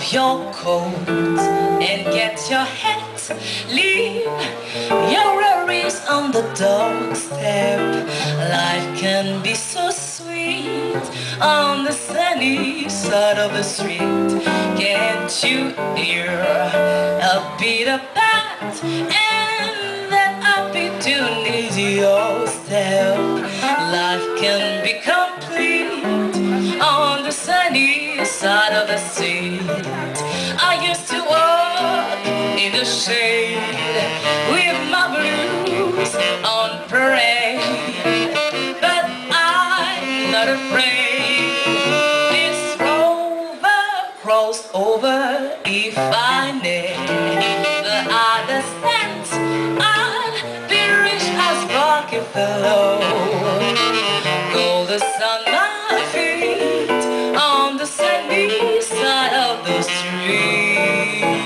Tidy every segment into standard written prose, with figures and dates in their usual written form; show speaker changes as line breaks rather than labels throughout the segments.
your coat and get your hat. Leave your worries on the doorstep. Life can be so sweet on the sunny side of the street. Can't you hear a beat of that? And that upbeat tune is your step. Life can be complete on the sunny side of the street. I used to walk in the shade with my blues on parade, but I'm not afraid. This rover crossed over if I never understand. I'll be rich as Rockefeller. Gold is on my feet on the sunny side of the street.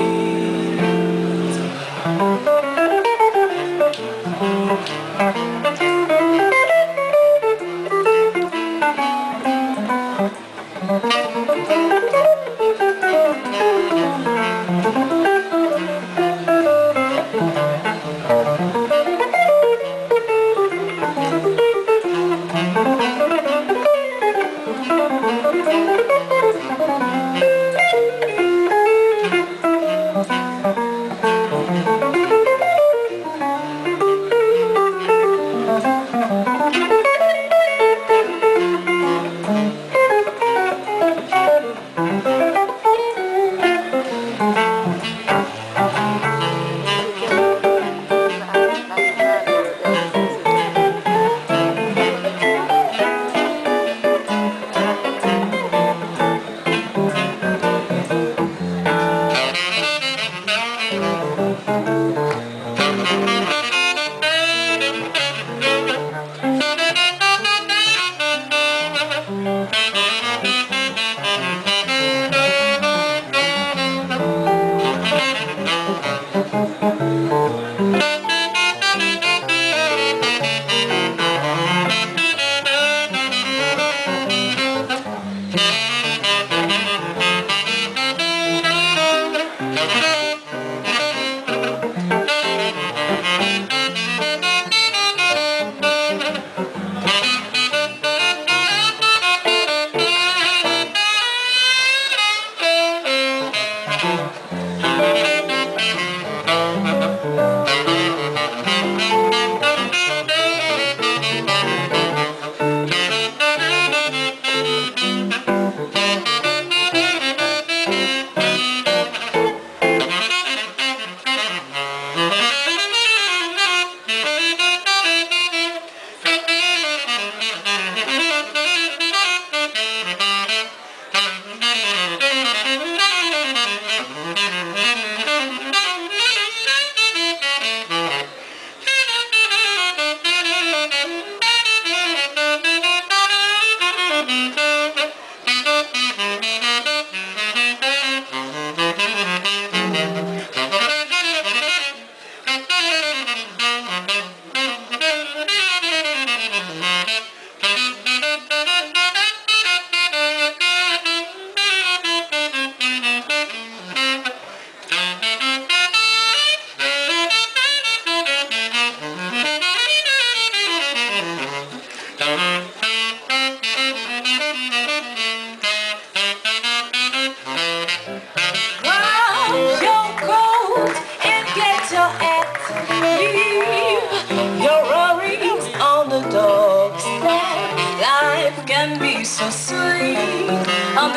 Can be so sweet on the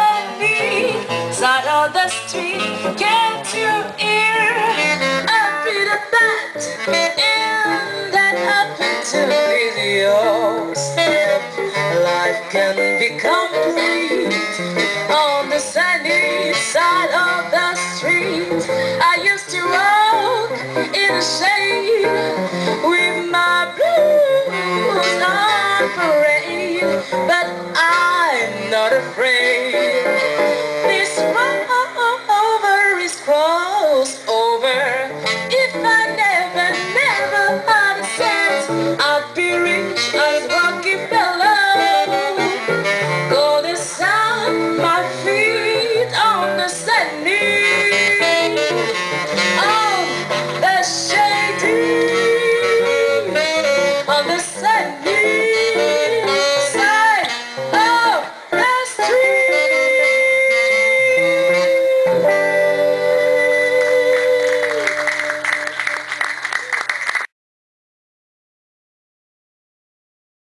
sunny side of the street. Can't you hear a beat of that? And that happened to be your step. Life can be complete on the sunny side of the street. I used to walk in the shade with my blues on parade, but I'm not afraid.